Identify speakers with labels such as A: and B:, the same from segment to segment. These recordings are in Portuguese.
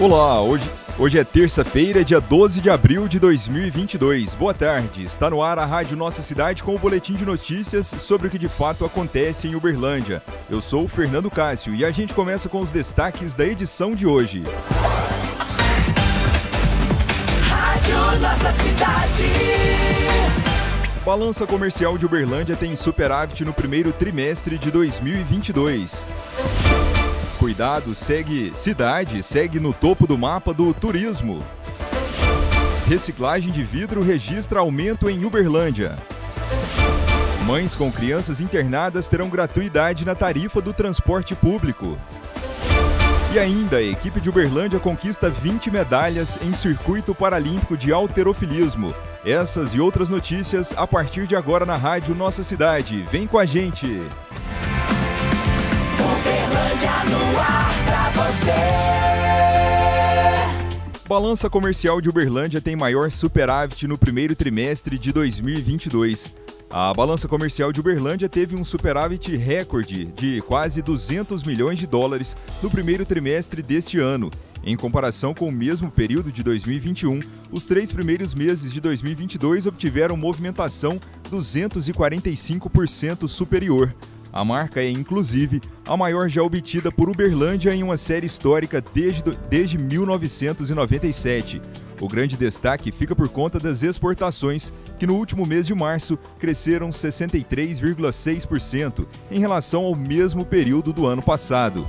A: Olá, hoje é terça-feira, dia 12 de abril de 2022. Boa tarde, está no ar a Rádio Nossa Cidade com o boletim de notícias sobre o que de fato acontece em Uberlândia. Eu sou o Fernando Cássio e a gente começa com os destaques da edição de hoje. Rádio Nossa Cidade. Balança comercial de Uberlândia tem superávit no primeiro trimestre de 2022. Cuidado, cidade segue no topo do mapa do turismo. Reciclagem de vidro registra aumento em Uberlândia. Mães com crianças internadas terão gratuidade na tarifa do transporte público. E ainda, a equipe de Uberlândia conquista 20 medalhas em circuito paralímpico de halterofilismo. Essas e outras notícias a partir de agora na Rádio Nossa Cidade. Vem com a gente! Uberlândia no ar pra você. Balança comercial de Uberlândia tem maior superávit no primeiro trimestre de 2022. A balança comercial de Uberlândia teve um superávit recorde de quase 200 milhões de dólares no primeiro trimestre deste ano. Em comparação com o mesmo período de 2021, os 3 primeiros meses de 2022 obtiveram movimentação 245% superior. A marca é, inclusive, a maior já obtida por Uberlândia em uma série histórica desde 1997. O grande destaque fica por conta das exportações, que no último mês de março cresceram 63,6% em relação ao mesmo período do ano passado.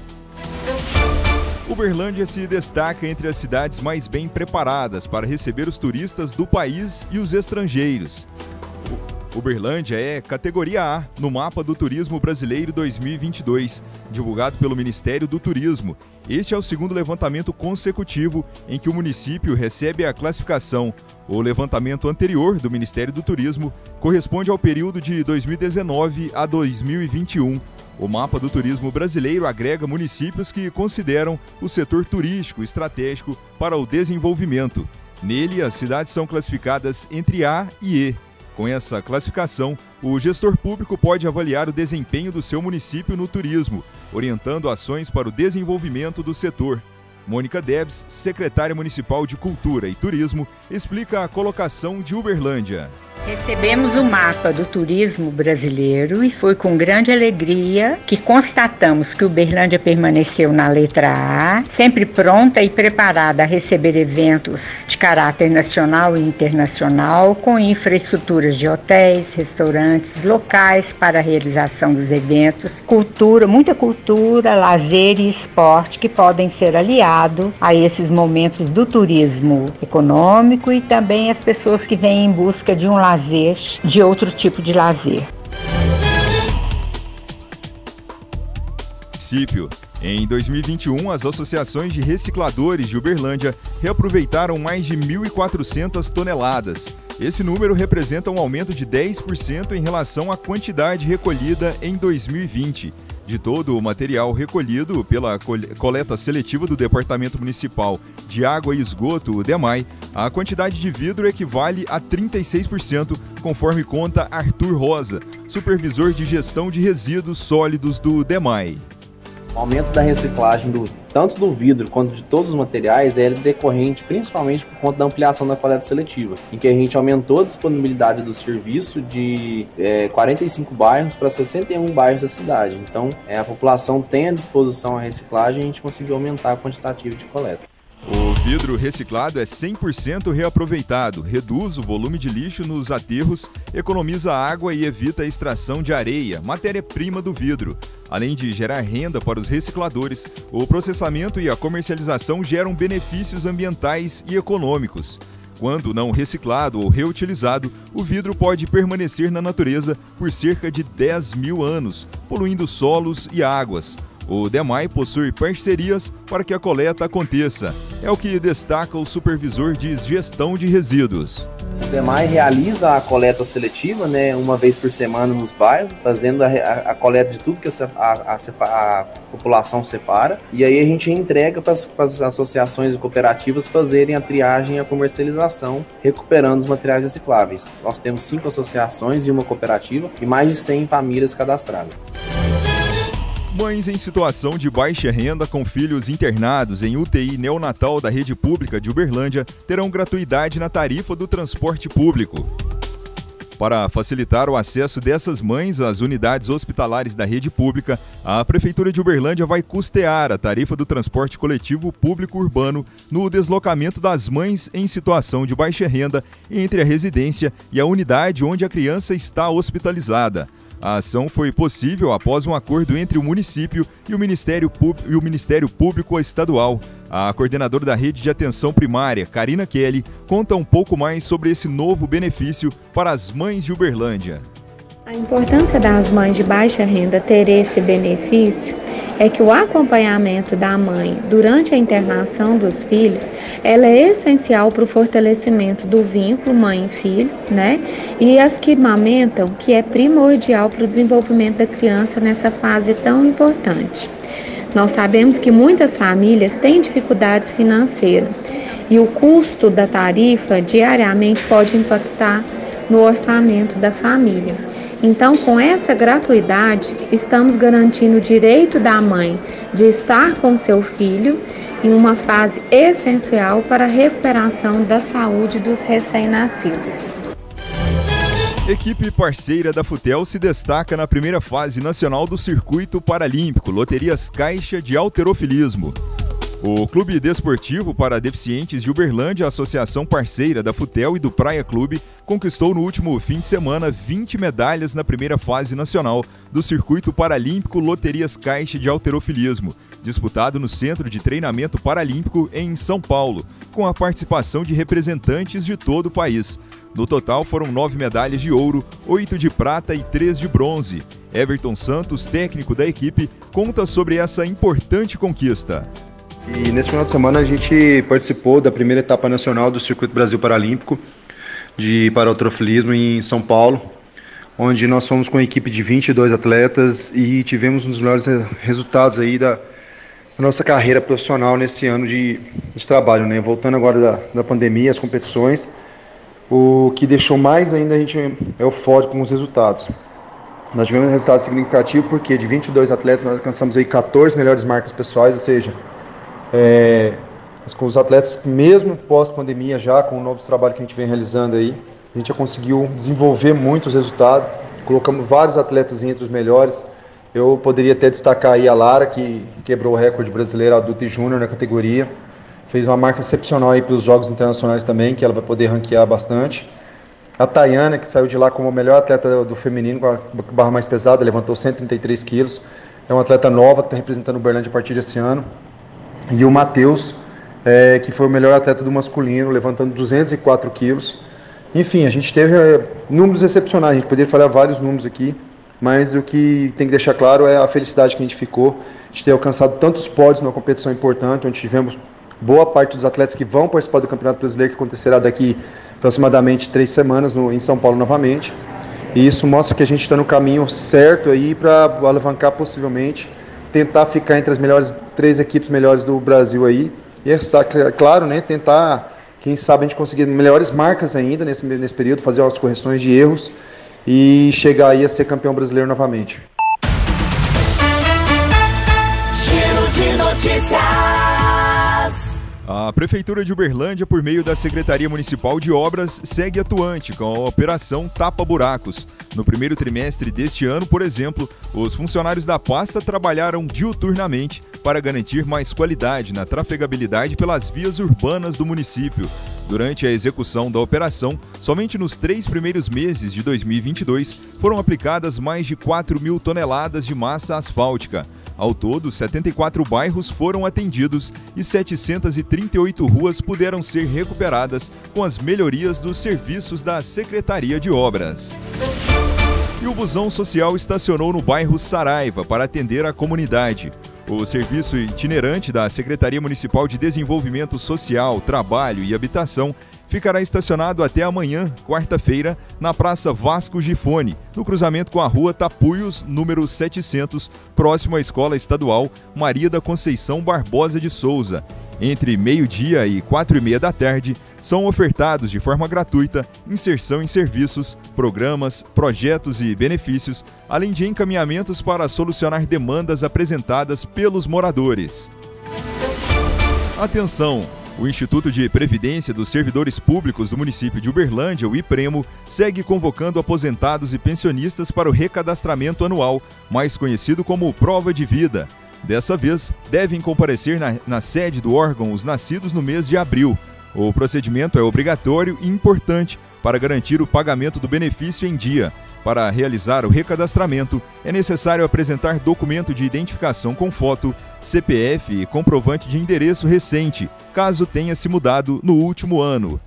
A: Uberlândia se destaca entre as cidades mais bem preparadas para receber os turistas do país e os estrangeiros. Uberlândia é categoria A no Mapa do Turismo Brasileiro 2022, divulgado pelo Ministério do Turismo. Este é o segundo levantamento consecutivo em que o município recebe a classificação. O levantamento anterior do Ministério do Turismo corresponde ao período de 2019 a 2021. O Mapa do Turismo Brasileiro agrega municípios que consideram o setor turístico estratégico para o desenvolvimento. Nele, as cidades são classificadas entre A e E. Com essa classificação, o gestor público pode avaliar o desempenho do seu município no turismo, orientando ações para o desenvolvimento do setor. Mônica Debs, secretária municipal de Cultura e Turismo, explica a colocação de Uberlândia.
B: Recebemos o mapa do turismo brasileiro e foi com grande alegria que constatamos que Uberlândia permaneceu na letra A, sempre pronta e preparada a receber eventos de caráter nacional e internacional, com infraestruturas de hotéis, restaurantes, locais para a realização dos eventos, muita cultura, lazer e esporte que podem ser aliados a esses momentos do turismo econômico e também as pessoas que vêm em busca de um lazer, de outro tipo de lazer.
A: Em 2021, as associações de recicladores de Uberlândia reaproveitaram mais de 1.400 toneladas. Esse número representa um aumento de 10% em relação à quantidade recolhida em 2020. De todo o material recolhido pela coleta seletiva do Departamento Municipal de Água e Esgoto, o DEMAI, a quantidade de vidro equivale a 36%, conforme conta Arthur Rosa, supervisor de gestão de resíduos sólidos do DEMAI.
C: O aumento da reciclagem tanto do vidro quanto de todos os materiais é decorrente principalmente por conta da ampliação da coleta seletiva, em que a gente aumentou a disponibilidade do serviço de 45 bairros para 61 bairros da cidade. Então, a população tem à disposição a reciclagem e a gente conseguiu aumentar a quantitativa de coleta.
A: O vidro reciclado é 100% reaproveitado, reduz o volume de lixo nos aterros, economiza água e evita a extração de areia, matéria-prima do vidro. Além de gerar renda para os recicladores, o processamento e a comercialização geram benefícios ambientais e econômicos. Quando não reciclado ou reutilizado, o vidro pode permanecer na natureza por cerca de 10 mil anos, poluindo solos e águas. O DEMAI possui parcerias para que a coleta aconteça. É o que destaca o supervisor de gestão de resíduos.
C: O DEMAI realiza a coleta seletiva, uma vez por semana nos bairros, fazendo a coleta de tudo que a população separa. E aí a gente entrega para as associações e cooperativas fazerem a triagem e a comercialização, recuperando os materiais recicláveis. Nós temos 5 associações e uma cooperativa e mais de 100 famílias cadastradas.
A: Mães em situação de baixa renda com filhos internados em UTI neonatal da rede pública de Uberlândia terão gratuidade na tarifa do transporte público. Para facilitar o acesso dessas mães às unidades hospitalares da rede pública, a Prefeitura de Uberlândia vai custear a tarifa do transporte coletivo público urbano no deslocamento das mães em situação de baixa renda entre a residência e a unidade onde a criança está hospitalizada. A ação foi possível após um acordo entre o município e o Ministério Público Estadual. A coordenadora da Rede de Atenção Primária, Karina Kelly, conta um pouco mais sobre esse novo benefício para as mães de Uberlândia.
D: A importância das mães de baixa renda ter esse benefício é que o acompanhamento da mãe durante a internação dos filhos, ela é essencial para o fortalecimento do vínculo mãe e filho, né? E as que amamentam, que é primordial para o desenvolvimento da criança nessa fase tão importante. Nós sabemos que muitas famílias têm dificuldades financeiras e o custo da tarifa diariamente pode impactar no orçamento da família. Então, com essa gratuidade, estamos garantindo o direito da mãe de estar com seu filho em uma fase essencial para a recuperação da saúde dos recém-nascidos.
A: Equipe parceira da Futel se destaca na primeira fase nacional do Circuito Paralímpico Loterias Caixa de Halterofilismo. O Clube Desportivo para Deficientes de Uberlândia, associação parceira da Futel e do Praia Clube, conquistou no último fim de semana 20 medalhas na primeira fase nacional do Circuito Paralímpico Loterias Caixa de Halterofilismo, disputado no Centro de Treinamento Paralímpico em São Paulo, com a participação de representantes de todo o país. No total foram 9 medalhas de ouro, 8 de prata e 3 de bronze. Everton Santos, técnico da equipe, conta sobre essa importante conquista.
E: E nesse final de semana a gente participou da primeira etapa nacional do Circuito Brasil Paralímpico de Halterofilismo em São Paulo, onde nós fomos com a equipe de 22 atletas e tivemos um dos melhores resultados aí da nossa carreira profissional nesse ano de trabalho, né? Voltando agora da pandemia, as competições, o que deixou mais ainda a gente eufórico com os resultados. Nós tivemos um resultado significativo porque de 22 atletas nós alcançamos aí 14 melhores marcas pessoais, ou seja, com os atletas, mesmo pós-pandemia já, com o novo trabalho que a gente vem realizando aí, a gente já conseguiu desenvolver muitos resultados, colocamos vários atletas entre os melhores. Eu poderia até destacar aí a Lara, que quebrou o recorde brasileiro adulto e júnior na categoria, fez uma marca excepcional aí para os Jogos Internacionais também, que ela vai poder ranquear bastante. A Tayana, que saiu de lá como a melhor atleta do feminino, com a barra mais pesada, levantou 133 quilos, é uma atleta nova que está representando o Uberlândia a partir desse ano. E o Matheus, que foi o melhor atleta do masculino, levantando 204 quilos. Enfim, a gente teve números excepcionais, a gente poderia falar vários números aqui, mas o que tem que deixar claro é a felicidade que a gente ficou de ter alcançado tantos pódios numa competição importante, onde tivemos boa parte dos atletas que vão participar do Campeonato Brasileiro, que acontecerá daqui aproximadamente 3 semanas em São Paulo novamente. E isso mostra que a gente está no caminho certo aí para alavancar possivelmente, tentar ficar entre as melhores 3 equipes melhores do Brasil aí. E é claro, né, tentar, quem sabe, a gente conseguir melhores marcas ainda nesse período, fazer as correções de erros e chegar aí a ser campeão brasileiro novamente.
A: Giro de notícias. A Prefeitura de Uberlândia, por meio da Secretaria Municipal de Obras, segue atuante com a Operação Tapa Buracos. No primeiro trimestre deste ano, por exemplo, os funcionários da pasta trabalharam diuturnamente para garantir mais qualidade na trafegabilidade pelas vias urbanas do município. Durante a execução da operação, somente nos 3 primeiros meses de 2022, foram aplicadas mais de 4.000 toneladas de massa asfáltica. Ao todo, 74 bairros foram atendidos e 738 ruas puderam ser recuperadas com as melhorias dos serviços da Secretaria de Obras. E o busão social estacionou no bairro Saraiva para atender a comunidade. O serviço itinerante da Secretaria Municipal de Desenvolvimento Social, Trabalho e Habitação ficará estacionado até amanhã, quarta-feira, na Praça Vasco Gifone, no cruzamento com a Rua Tapuios, número 700, próximo à Escola Estadual Maria da Conceição Barbosa de Souza. Entre meio-dia e 4h30 da tarde, são ofertados de forma gratuita inserção em serviços, programas, projetos e benefícios, além de encaminhamentos para solucionar demandas apresentadas pelos moradores. Atenção! O Instituto de Previdência dos Servidores Públicos do município de Uberlândia, o IPREMO, segue convocando aposentados e pensionistas para o recadastramento anual, mais conhecido como Prova de Vida. Dessa vez, devem comparecer na sede do órgão os nascidos no mês de abril. O procedimento é obrigatório e importante para garantir o pagamento do benefício em dia. Para realizar o recadastramento, é necessário apresentar documento de identificação com foto, CPF e comprovante de endereço recente, caso tenha se mudado no último ano.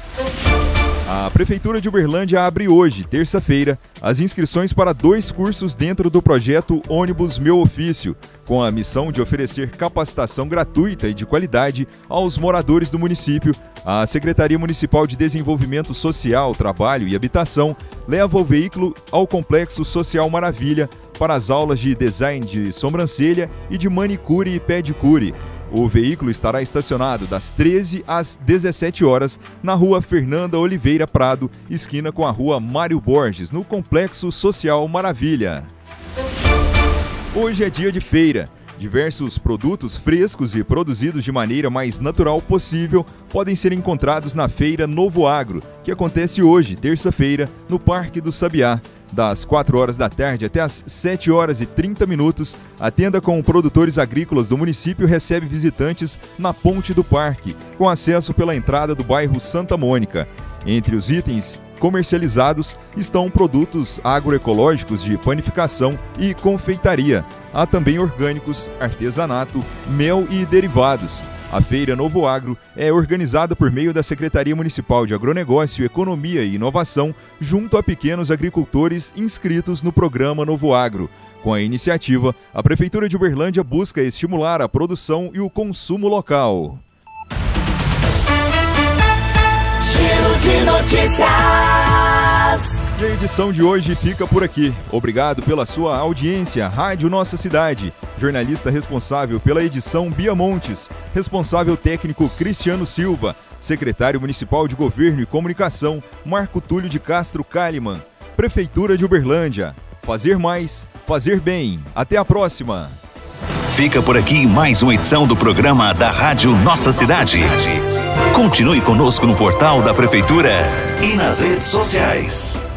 A: A Prefeitura de Uberlândia abre hoje, terça-feira, as inscrições para 2 cursos dentro do projeto Ônibus Meu Ofício, com a missão de oferecer capacitação gratuita e de qualidade aos moradores do município. A Secretaria Municipal de Desenvolvimento Social, Trabalho e Habitação leva o veículo ao Complexo Social Maravilha para as aulas de design de sobrancelha e de manicure e pedicure. O veículo estará estacionado das 13 às 17 horas na Rua Fernanda Oliveira Prado, esquina com a Rua Mário Borges, no Complexo Social Maravilha. Hoje é dia de feira. Diversos produtos frescos e produzidos de maneira mais natural possível podem ser encontrados na Feira Novo Agro, que acontece hoje, terça-feira, no Parque do Sabiá. Das 4 horas da tarde até as 7 horas e 30 minutos, a tenda com produtores agrícolas do município recebe visitantes na ponte do parque, com acesso pela entrada do bairro Santa Mônica. Entre os itens comercializados estão produtos agroecológicos de panificação e confeitaria. Há também orgânicos, artesanato, mel e derivados. A Feira Novo Agro é organizada por meio da Secretaria Municipal de Agronegócio, Economia e Inovação, junto a pequenos agricultores inscritos no programa Novo Agro. Com a iniciativa, a Prefeitura de Uberlândia busca estimular a produção e o consumo local.
F: Giro de notícias.
A: E a edição de hoje fica por aqui. Obrigado pela sua audiência. Rádio Nossa Cidade. Jornalista responsável pela edição Bia Montes. Responsável técnico Cristiano Silva. Secretário Municipal de Governo e Comunicação Marco Túlio de Castro Kalimann. Prefeitura de Uberlândia. Fazer mais, fazer bem. Até a próxima.
G: Fica por aqui mais uma edição do programa da Rádio Nossa Cidade. Continue conosco no portal da Prefeitura e nas redes sociais.